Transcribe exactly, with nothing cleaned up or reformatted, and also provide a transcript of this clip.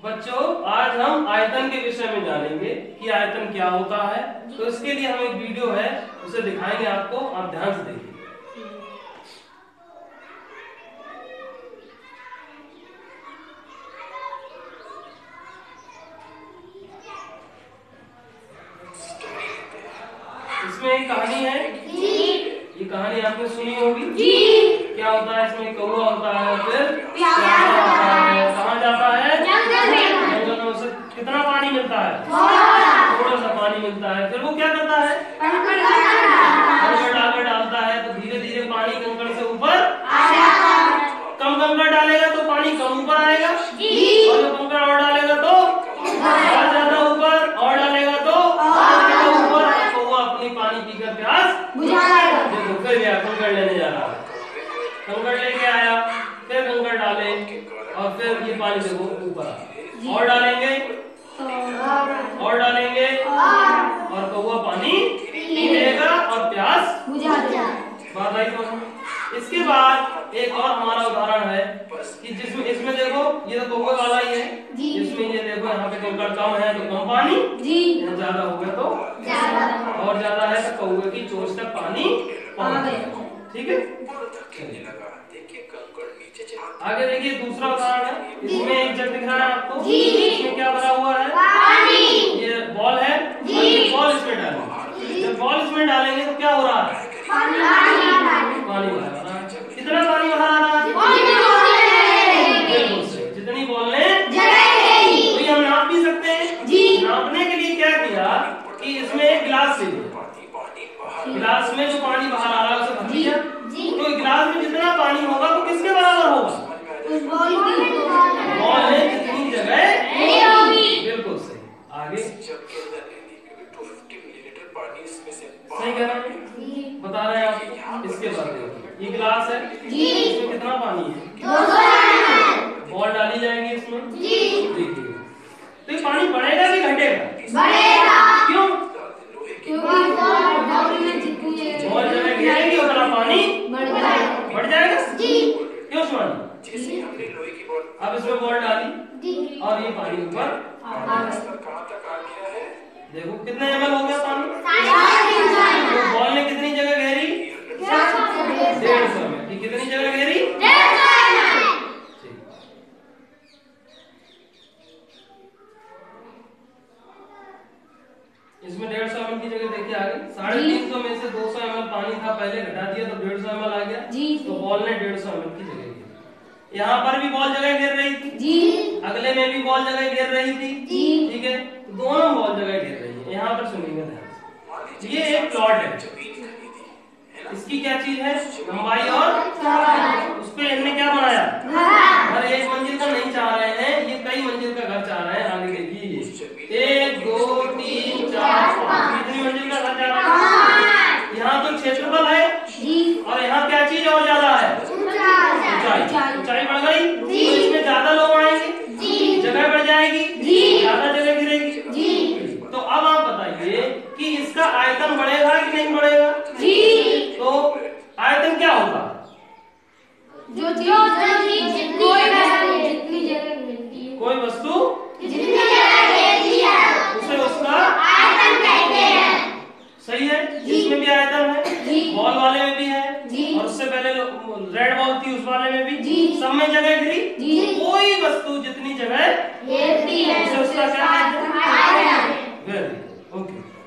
बच्चों आज हम आयतन के विषय में जानेंगे कि आयतन क्या होता है। तो इसके लिए हम एक वीडियो है उसे दिखाएंगे आपको, आप ध्यान से देखिए। इसमें एक कहानी है, ये कहानी आपने सुनी होगी। क्या होता है इसमें? कौवा होता है, फिर प्यासा होता है, कहाँ जाता है? जंगल में। जंगल में उसे कितना पानी मिलता है? थोड़ा सा पानी मिलता है। फिर वो क्या करता है? कंकड़ डालकर डालता है, तो धीरे धीरे पानी कंकड़ से ऊपर कम कंकड़ डालेगा तो पानी कम ऊपर आएगा, और जो कंकड़ और डालेगा तो और ज्यादा ऊपर, और डालेगा तो और ऊपर। कौवा अपनी पानी पीकर प्यास बुझाएगा। देखो फिर गया कंकड़ लेने जा रहा है, कंकड़ लेके आया, फिर कंकड़ डाले और फिर ये पानी देखो ऊपर, और डालेंगे और डालेंगे और कौवा पानी पी लेगा और प्यास बुझा देगा। बात आई समझ? इसके बाद एक और हमारा उदाहरण है कि जिसमें इसमें देखो ये तो कौवे वाला ही है, इसमें ये देखो यहाँ पे कंकड़ कम है तो कम पानी, ज्यादा हो गया तो ज्यादा, और ज्यादा है तो कौवे की चोंच तक पानी पहुंच गया। ठीक है, आगे देखिए दूसरा उदाहरण है। इसमें एक जग दिख रहा है आपको, इसमें क्या भरा हुआ है? पानी। ये बॉल है, बॉल इसमें डालेंगे। जब बॉल इसमें डालेंगे तो क्या हो रहा है? पानी पानी भरा रहा है। कितना पानी भरा रहा है? बिल्कुल सही, जितनी बॉल ने तो ये हम नाप भी सकते हैं। नापने के लिए क्या किया कि इसमें एक गिलास ले लिया, गिलास में जो पानी बाहर आ रहा है उसे भर दिया, तो गिलास में जितना पानी होगा वो किसके बराबर होगा? बॉल ने जितनी जगह होगी। बिल्कुल सही। आगे सही कह रहे हैं, बता रहे हैं आपको। इसके बाद देखिए ये गिलास है, इसमें कितना पानी है? बॉल डाली जाएगी इसमें, देखिए तो ये पानी बढ़ेगा कि घटेगा? बढ़ेगा। क्यों? बॉल जगह घेरेगी उतना पानी बढ़ जाएगा। क्यों सुना? अब इसमें बॉल डाली और ये पानी ऊपर, देखो कितने एम एल हो गया पानी? तो बॉल ने कितनी जगह घेरी? डेढ़ सौ एम एल। कितनी जगह घेरी? इसमें डेढ़ सौ एम एल की जगह देखिए आगे साढ़े तीन सौ में से दो सौ एम एल पानी था, पहले घटा दिया तो डेढ़ सौ एम एल आ गया, तो बॉल ने डेढ़ सौ एम एल की जगह घेरी। यहाँ पर भी बॉल जगह घेर रही थी जी, अगले में भी बॉल जगह घेर रही थी जी, ठीक है, दोनों बॉल जगह घेर रही है। यहाँ पर सुनिएगा ध्यान से, ये एक प्लॉट है, इसकी क्या चीज है? लंबाई और उस पे इनने क्या बनाया? घर। एक मंजिल का नहीं चाह रहे हैं, ये कई मंजिल का घर चाह रहे हैं। आगे देखिए एक दो तीन चार पाँच, कितनी मंजिल का घर चाह रहे हैं? यहाँ तो क्षेत्रफल है और यहाँ क्या चीज और ज्यादा है? ऊंचाई। ऊंचाई बढ़ गई तो इसमें ज्यादा लोग आएंगे, जगह बढ़ जाएगी, ज्यादा जगह गिरेगी। तो अब आप बताइए कि इसका आयतन बढ़ेगा कि नहीं बढ़ेगा? तो आयतन क्या होता है? जो जितनी जगह कोई वस्तु जितनी जगह घेरती है उसे उसका आयतन कहते हैं। सही है, इसमें भी आयतन है, बॉल वाले में भी है, और उससे पहले रेड बॉल थी उस वाले में भी, सब में जगह घिरी। कोई वस्तु जितनी जगह घेरती है उसे उसका क्या कहते हैं? आयतन। Very okay.